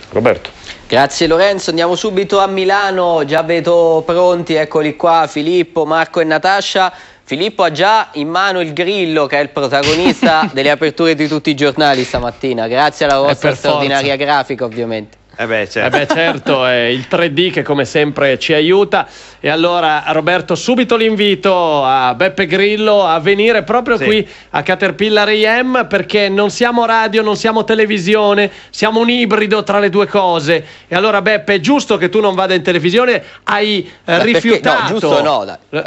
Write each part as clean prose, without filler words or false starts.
Roberto. Grazie Lorenzo, andiamo subito a Milano, già vedo pronti, eccoli qua Filippo, Marco e Natascia. Filippo ha già in mano il Grillo, che è il protagonista delle aperture di tutti i giornali stamattina, grazie alla vostra straordinaria grafica ovviamente. Certo, è il 3D che come sempre ci aiuta. E allora Roberto, subito l'invito a Beppe Grillo a venire proprio qui a Caterpillar AM, perché non siamo radio, non siamo televisione, siamo un ibrido tra le due cose. E allora Beppe, è giusto che tu non vada in televisione? Hai rifiutato? No, giusto no, dai.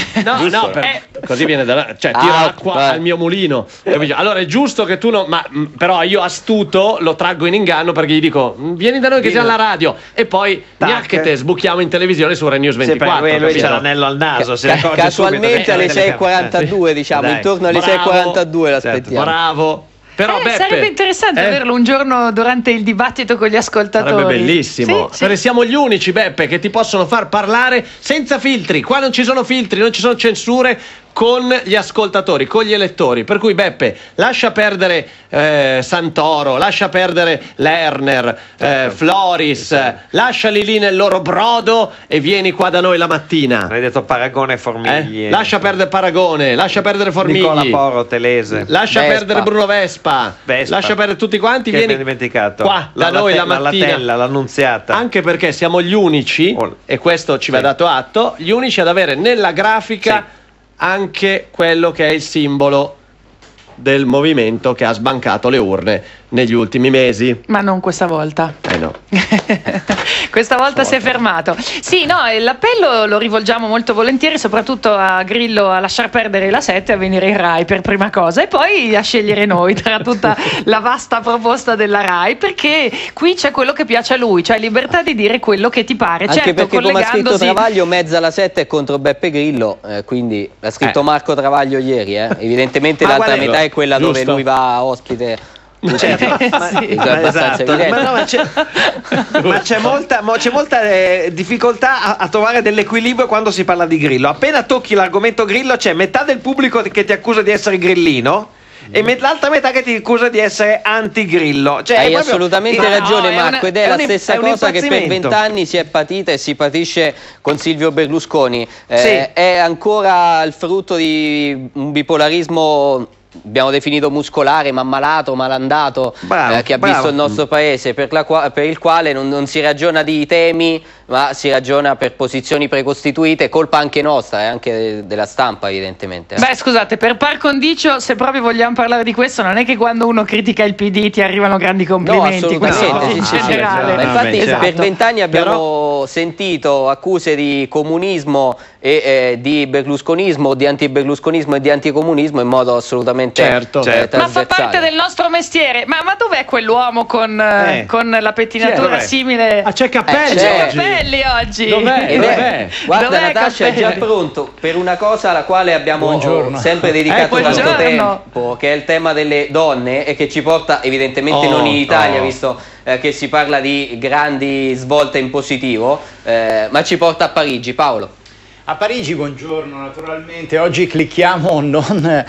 Così viene tira acqua al mio mulino. Allora è giusto che tu non, però io astuto lo traggo in inganno, perché gli dico vieni da noi che siamo alla radio, e poi gnacchete, sbuchiamo in televisione su Rai News 24. Lui c'ha l'anello al naso, casualmente alle 6:42, diciamo, intorno alle 6:42 l'aspettiamo. Bravo. Però Beppe, sarebbe interessante averlo un giorno durante il dibattto con gli ascoltatori. Sarebbe bellissimo. Perché siamo gli unici, Beppe, che ti possono far parlare senza filtri. Qua non ci sono filtri, non ci sono censure, con gli ascoltatori, con gli elettori. Per cui Beppe, lascia perdere Santoro, lascia perdere Lerner, Floris, lasciali lì nel loro brodo e vieni qua da noi la mattina. Hai detto Paragone e Formigli. Lascia perdere Paragone, lascia perdere Formigli, Nicola Poro, Telese, lascia perdere Bruno Vespa, lascia perdere tutti quanti, che vieni dimenticato. Qua da noi la mattina, Latella, l'Annunziata. Anche perché siamo gli unici, e questo ci va dato atto, gli unici ad avere nella grafica anche quello che è il simbolo del movimento che ha sbancato le urne negli ultimi mesi. Ma non questa volta. No. Questa volta si è fermato. Sì, no, l'appello lo rivolgiamo molto volentieri, soprattutto a Grillo, a lasciar perdere la 7 e a venire in Rai per prima cosa, e poi a scegliere noi tra tutta la vasta proposta della Rai, perché qui c'è quello che piace a lui, cioè libertà di dire quello che ti pare. Anche perché, come ha scritto Travaglio, mezza la 7 è contro Beppe Grillo, quindi l'ha scritto Marco Travaglio ieri, evidentemente l'altra metà è quella dove lui va ospite. Ma c'è molta difficoltà a trovare dell'equilibrio quando si parla di Grillo. Appena tocchi l'argomento Grillo c'è metà del pubblico che ti accusa di essere grillino e l'altra metà che ti accusa di essere anti-Grillo. Hai assolutamente ragione, Marco, ed è la stessa cosa che per 20 anni si è patita e si patisce con Silvio Berlusconi. È ancora il frutto di un bipolarismo, abbiamo definito muscolare, ma malato, malandato, che ha visto il nostro paese, per il quale non si ragiona di temi, ma si ragiona per posizioni precostituite, colpa anche nostra e anche della stampa, evidentemente. Beh, scusate, per par condicio, se proprio vogliamo parlare di questo, non è che quando uno critica il PD ti arrivano grandi complimenti. No, assolutamente, in generale. Infatti per 20 anni abbiamo sentito accuse di comunismo e di berlusconismo, di antiberlusconismo e di anticomunismo in modo assolutamente trasversale. Ma fa parte del nostro mestiere. Ma dov'è quell'uomo con la pettinatura simile? C'è Cappelli, c'è Cappelli oggi. Dov'è? Guarda, Natascia è già pronto per una cosa alla quale abbiamo sempre dedicato tanto tempo, che è il tema delle donne, e che ci porta evidentemente non in Italia, visto che si parla di grandi svolte in positivo, ma ci porta a Parigi. Paolo. A Parigi, buongiorno, naturalmente oggi clicchiamo non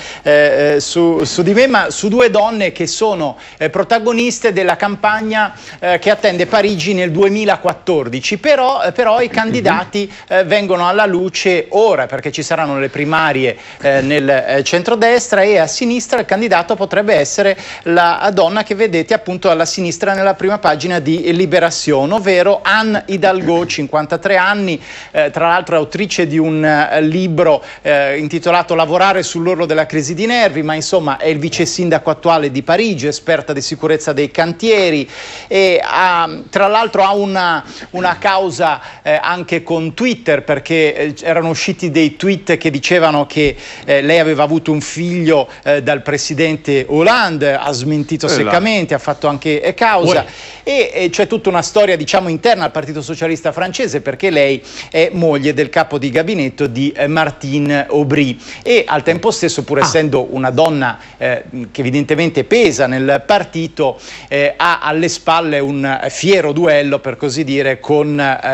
su di me, ma su due donne che sono protagoniste della campagna che attende Parigi nel 2014, però i candidati vengono alla luce ora, perché ci saranno le primarie nel centrodestra, e a sinistra il candidato potrebbe essere la donna che vedete appunto alla sinistra nella prima pagina di Liberazione, ovvero Anne Hidalgo, 53 anni, tra l'altro autrice di un libro intitolato Lavorare sull'orlo della crisi di nervi, ma insomma è il vice sindaco attuale di Parigi, esperta di sicurezza dei cantieri, e tra l'altro ha una causa anche con Twitter, perché erano usciti dei tweet che dicevano che lei aveva avuto un figlio dal presidente Hollande, ha smentito seccamente, ha fatto anche causa, e c'è tutta una storia, diciamo, interna al Partito Socialista francese, perché lei è moglie del capo di gabinetto di Martine Aubry, e al tempo stesso, pur essendo una donna che evidentemente pesa nel partito, ha alle spalle un fiero duello, per così dire, con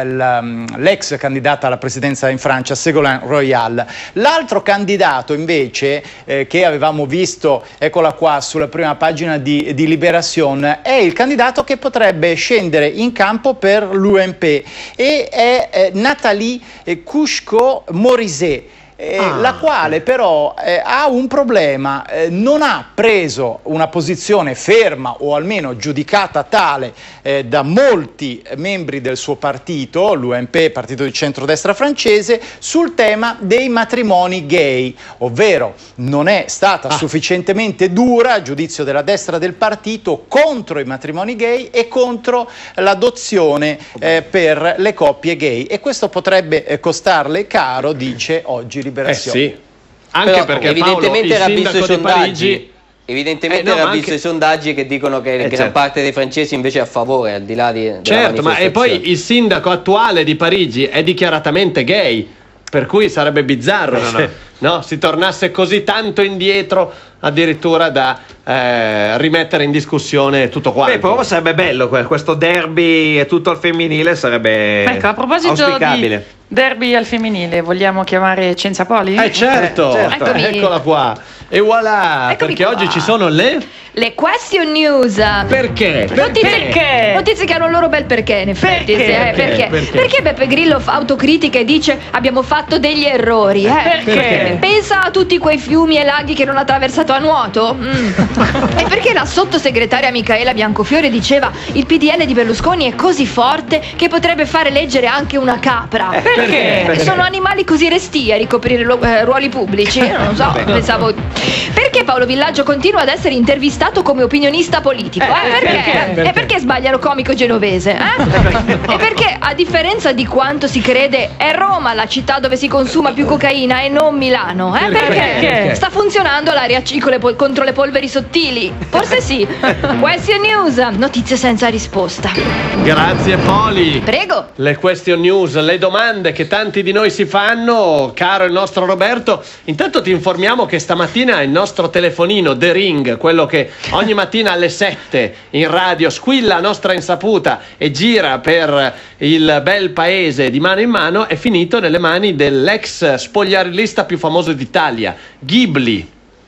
l'ex candidata alla presidenza in Francia, Ségolène Royal. L'altro candidato invece che avevamo visto, eccola qua sulla prima pagina di Libération, è il candidato che potrebbe scendere in campo per l'UMP, e è Nathalie Kouchko-Morizet, la quale però ha un problema, non ha preso una posizione ferma, o almeno giudicata tale da molti membri del suo partito, l'UMP, partito di centrodestra francese, sul tema dei matrimoni gay, ovvero non è stata sufficientemente dura, a giudizio della destra del partito, contro i matrimoni gay e contro l'adozione per le coppie gay, e questo potrebbe costarle caro, dice oggi Liberazione. Sì, anche però, perché evidentemente Paolo, era visto i sondaggi. Evidentemente no, era ma visto anche... i sondaggi che dicono che gran parte dei francesi invece è a favore, al di là di certo, ma e poi il sindaco attuale di Parigi è dichiaratamente gay, per cui sarebbe bizzarro se si tornasse così tanto indietro, addirittura da rimettere in discussione tutto quanto. Però sarebbe bello questo derby e tutto al femminile, sarebbe a proposito auspicabile. di derby al femminile, vogliamo chiamare Cenza Poli? Certo. Eccola qua. E voilà, Eccomi perché qua. oggi ci sono le question news. Perché? Notizie che hanno il loro bel perché, in effetti. Perché Beppe Grillo fa autocritica e dice abbiamo fatto degli errori? Perché? Pensa a tutti quei fiumi e laghi che non ha attraversato a nuoto? E perché la sottosegretaria Micaela Biancofiore diceva il PDL di Berlusconi è così forte che potrebbe fare leggere anche una capra? Perché? Sono animali così restii a ricoprire ruoli pubblici? Non lo so, pensavo. Perché Paolo Villaggio continua ad essere intervistato come opinionista politico? Perché? E perché sbagliano comico genovese? E perché, a differenza di quanto si crede, è Roma la città dove si consuma più cocaina e non Milano? Perché? Sta funzionando l'area C contro le polveri sottili? Forse sì. Question News, notizie senza risposta. Grazie Poli. Prego. Le question news, le domande che tanti di noi si fanno, caro il nostro Roberto. Intanto ti informiamo che stamattina il nostro telefonino The Ring, quello che ogni mattina alle 7 in radio squilla a nostra insaputa e gira per il bel paese di mano in mano, è finito nelle mani dell'ex spogliarellista più famoso d'Italia, Ghibli.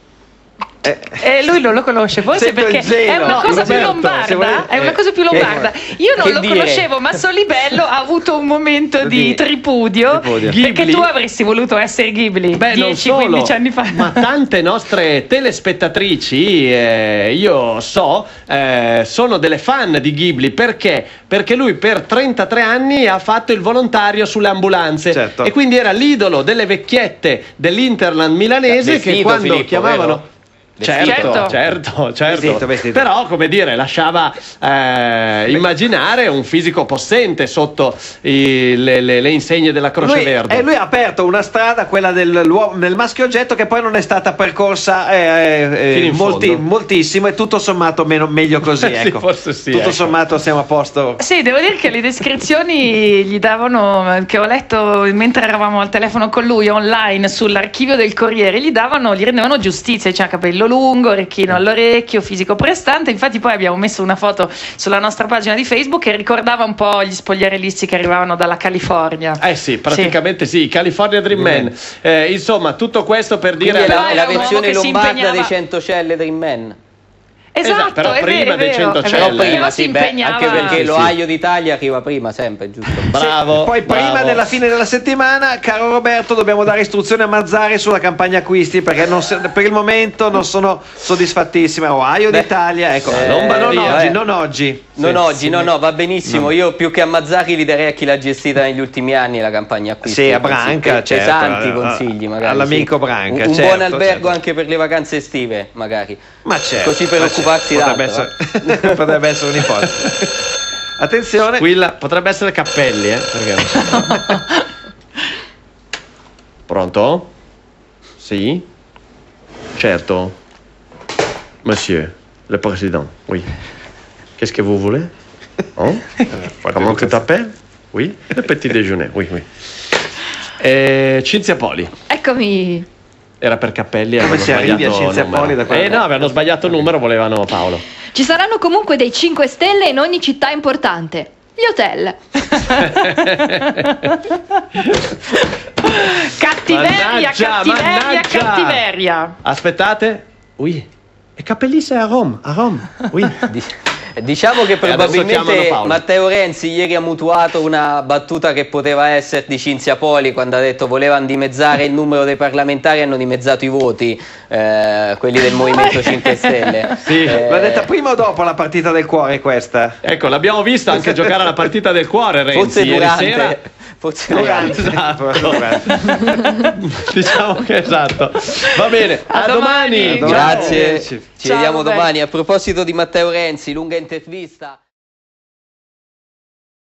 Lui non lo conosce, forse perché è una cosa più lombarda. È una cosa più lombarda. Io non lo conoscevo, ma Solibello ha avuto un momento di tripudio. Perché tu avresti voluto essere Ghibli 10-15 anni fa. Ma tante nostre telespettatrici, io so, sono delle fan di Ghibli. Perché? Perché lui per 33 anni ha fatto il volontario sulle ambulanze, e quindi era l'idolo delle vecchiette dell'Interland milanese che quando Filippo, chiamavano... Vero? Certo. Vestito. Però, come dire, lasciava immaginare un fisico possente sotto le insegne della Croce Verde. E lui ha aperto una strada, quella del maschio oggetto, che poi non è stata percorsa moltissimo, e tutto sommato meglio così. Ecco. Forse sì. Tutto sommato siamo a posto. Sì, devo dire che le descrizioni gli davano, che ho letto mentre eravamo al telefono con lui online sull'archivio del Corriere, gli rendevano giustizia, cioè capello lungo, orecchino all'orecchio, fisico prestante. Infatti poi abbiamo messo una foto sulla nostra pagina di Facebook che ricordava un po' gli spogliarellisti che arrivavano dalla California. Sì, praticamente sì, California Dream Man. Insomma, tutto questo per dire... È la versione lombarda dei 100 celle Dream Man. Esatto, però prima dei 100 celle. Prima, sì, anche perché l'Ohio d'Italia arriva prima sempre, giusto? Bravo. Poi prima della fine della settimana, caro Roberto, dobbiamo dare istruzioni a Mazzari sulla campagna acquisti, perché per il momento non sono soddisfattissime. Ohio d'Italia, ecco. Non oggi. No, va benissimo. Io più che a Mazzari li darei a chi l'ha gestita negli ultimi anni la campagna acquisti. Sì, a Branca, pesanti consigli, magari. All'amico Branca, un buon albergo anche per le vacanze estive, magari. Ma certo. Così per occuparsi d'altro. Potrebbe essere un'ipotesi. Attenzione. Quella potrebbe essere Cappelli, perché... Pronto? Sì? Certo. Monsieur, le président, oui. Qu'est-ce que vous voulez? Comment tu t'appelles? Oui, le petit déjeuner, oui. Cinzia Poli. Eccomi. Era per Cappelli. Come si arrivi a Cinzia Poli da no, avevano sbagliato il numero, volevano Paolo. Ci saranno comunque dei 5 stelle in ogni città importante. Gli hotel. Cattiveria, cattiveria. Aspettate. Oui. E Cappellissa è a Roma. Oui. Diciamo che probabilmente Matteo Renzi ieri ha mutuato una battuta che poteva essere di Cinzia Poli quando ha detto volevano dimezzare il numero dei parlamentari, hanno dimezzato i voti, quelli del Movimento 5 Stelle. Sì. L'ha detta prima o dopo la partita del cuore questa? Ecco, l'abbiamo vista anche giocare alla partita del cuore Renzi forse durante, ieri sera. Forse durante. Esatto. Diciamo che esatto. Va bene, a domani. Grazie. Ci vediamo domani. A proposito di Matteo Renzi, lunga intervista.